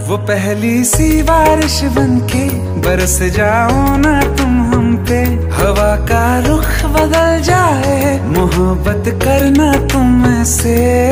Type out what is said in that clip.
वो पहली सी बारिश बनके बरस जाओ ना तुम हम पे, हवा का रुख बदल जाए, मोहब्बत करना तुम से।